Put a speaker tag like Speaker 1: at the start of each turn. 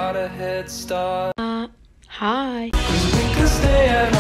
Speaker 1: got a head start.
Speaker 2: Hi.
Speaker 1: 'Cause we can stay at